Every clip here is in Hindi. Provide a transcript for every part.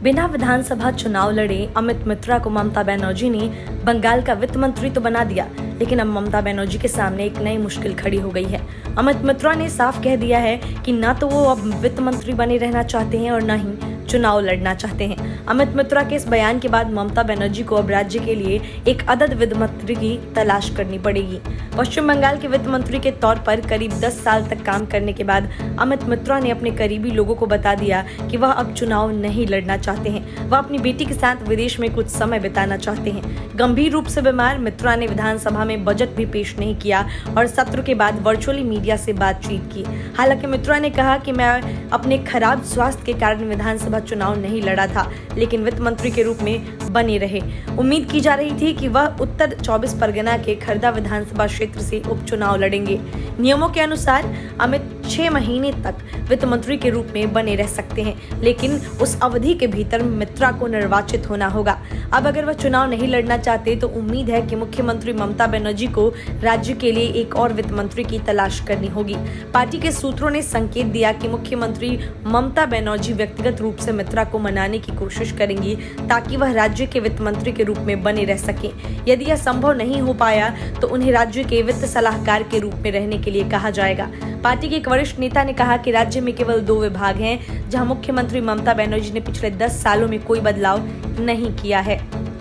बिना विधानसभा चुनाव लड़े अमित मित्रा को ममता बनर्जी ने बंगाल का वित्त मंत्री तो बना दिया, लेकिन अब ममता बनर्जी के सामने एक नई मुश्किल खड़ी हो गई है। अमित मित्रा ने साफ कह दिया है कि ना तो वो अब वित्त मंत्री बने रहना चाहते हैं और ना ही चुनाव लड़ना चाहते हैं। अमित मित्रा के इस बयान के बाद ममता बनर्जी को अब राज्य के लिए एक अदद वित्त मंत्री की तलाश करनी पड़ेगी। पश्चिम बंगाल के वित्त मंत्री के तौर पर करीब 10 साल तक काम करने के बाद अमित मित्रा ने अपने करीबी लोगों को बता दिया कि वह अब चुनाव नहीं लड़ना चाहते हैं। वह अपनी बेटी के साथ विदेश में कुछ समय बिताना चाहते हैं। गंभीर रूप से बीमार मित्रा ने विधानसभा में बजट भी पेश नहीं किया और सत्र के बाद वर्चुअली मीडिया से बातचीत की। हालांकि मित्रा ने कहा कि मैं अपने खराब स्वास्थ्य के कारण विधानसभा चुनाव नहीं लड़ा था, लेकिन वित्त मंत्री के रूप में बने रहे। उम्मीद की जा रही थी कि वह उत्तर 24 परगना के खरदा विधानसभा क्षेत्र से उपचुनाव लड़ेंगे। नियमों के अनुसार अमित 6 महीने तक वित्त मंत्री के रूप में बने रह सकते हैं, लेकिन उस अवधि के भीतर मित्रा को निर्वाचित होना होगा। अब अगर वह चुनाव नहीं लड़ना चाहते तो उम्मीद है कि मुख्यमंत्री ममता बनर्जी को राज्य के लिए एक और वित्त मंत्री की तलाश करनी होगी। पार्टी के सूत्रों ने संकेत दिया कि मुख्यमंत्री ममता बनर्जी व्यक्तिगत रूप से मित्रा को मनाने की कोशिश करेंगी ताकि वह राज्य के वित्त मंत्री के रूप में बने रह सके। यदि यह संभव नहीं हो पाया तो उन्हें राज्य के वित्त सलाहकार के रूप में रहने के लिए कहा जाएगा। पार्टी के एक वरिष्ठ नेता ने कहा कि राज्य में केवल 2 विभाग हैं जहां मुख्यमंत्री ममता बनर्जी ने पिछले 10 सालों में कोई बदलाव नहीं किया है।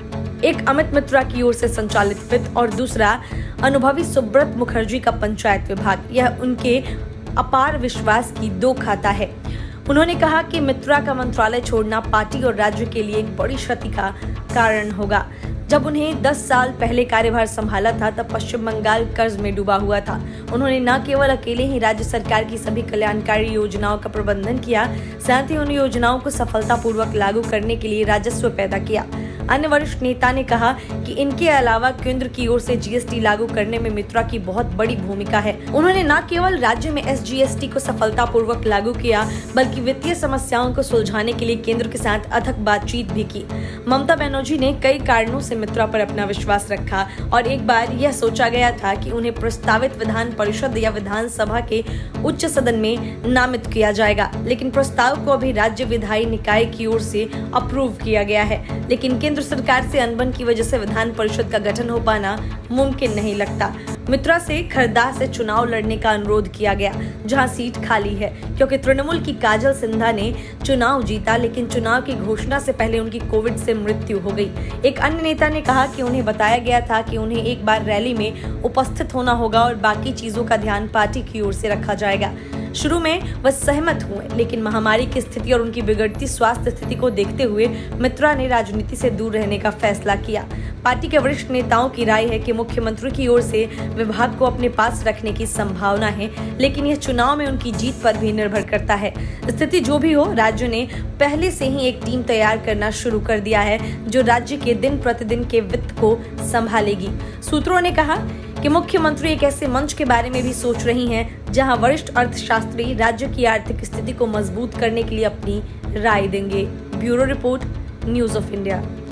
एक अमित मित्रा की ओर से संचालित वित्त और दूसरा अनुभवी सुब्रत मुखर्जी का पंचायत विभाग। यह उनके अपार विश्वास की 2 खाता है। उन्होंने कहा कि मित्रा का मंत्रालय छोड़ना पार्टी और राज्य के लिए एक बड़ी क्षति का कारण होगा। जब उन्हें 10 साल पहले कार्यभार संभाला था तब पश्चिम बंगाल कर्ज में डूबा हुआ था। उन्होंने न केवल अकेले ही राज्य सरकार की सभी कल्याणकारी योजनाओं का प्रबंधन किया, साथ ही उन योजनाओं को सफलतापूर्वक लागू करने के लिए राजस्व पैदा किया। अन्य वरिष्ठ नेता ने कहा कि इनके अलावा केंद्र की ओर से जीएसटी लागू करने में मित्रा की बहुत बड़ी भूमिका है। उन्होंने न केवल राज्य में एसजीएसटी को सफलतापूर्वक लागू किया, बल्कि वित्तीय समस्याओं को सुलझाने के लिए केंद्र के साथ अथक बातचीत भी की। ममता बनर्जी ने कई कारणों से मित्रा पर अपना विश्वास रखा और एक बार यह सोचा गया था कि उन्हें प्रस्तावित विधान परिषद या विधानसभा के उच्च सदन में नामित किया जाएगा, लेकिन प्रस्ताव को अभी राज्य विधायी निकाय की ओर से अप्रूव किया गया है। लेकिन केंद्र सरकार से अनबन की वजह से विधान परिषद का गठन हो पाना मुमकिन नहीं लगता। मित्रा से खरदा से चुनाव लड़ने का अनुरोध किया गया, जहां सीट खाली है, क्योंकि तृणमूल की काजल सिन्हा ने चुनाव जीता, लेकिन चुनाव की घोषणा से पहले उनकी कोविड से मृत्यु हो गई। एक अन्य नेता ने कहा कि उन्हें बताया गया था कि उन्हें एक बार रैली में उपस्थित होना होगा और बाकी चीजों का ध्यान पार्टी की ओर से रखा जाएगा। शुरू में वह सहमत हुए, लेकिन महामारी की स्थिति और उनकी बिगड़ती स्वास्थ्य स्थिति को देखते हुए मित्रा ने राजनीति से दूर रहने का फैसला किया। पार्टी के वरिष्ठ नेताओं की राय है कि मुख्यमंत्री की ओर से विभाग को अपने पास रखने की संभावना है, लेकिन यह चुनाव में उनकी जीत पर भी निर्भर करता है। स्थिति जो भी हो, राज्य ने पहले से ही एक टीम तैयार करना शुरू कर दिया है जो राज्य के दिन प्रतिदिन के वित्त को संभालेगी। सूत्रों ने कहा कि मुख्यमंत्री एक ऐसे मंच के बारे में भी सोच रही हैं जहां वरिष्ठ अर्थशास्त्री राज्य की आर्थिक स्थिति को मजबूत करने के लिए अपनी राय देंगे। Bureau report, news of India.